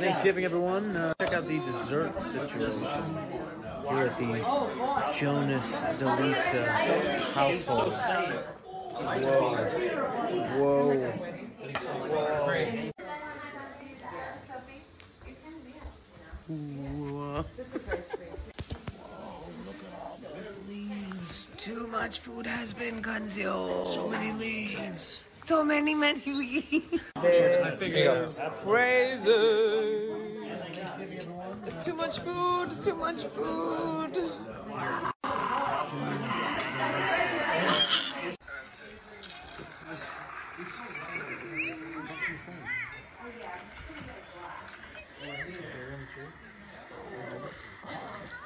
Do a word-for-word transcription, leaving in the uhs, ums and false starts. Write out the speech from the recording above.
Thanksgiving, everyone. Uh, check out the dessert situation here at the Jonas Delisa household. Whoa. Whoa. Whoa. Whoa, look at all those leaves. Too much food has been consumed. So many leaves. So many, many leaves. This is crazy. It's too much food. It's too much food. That's insane.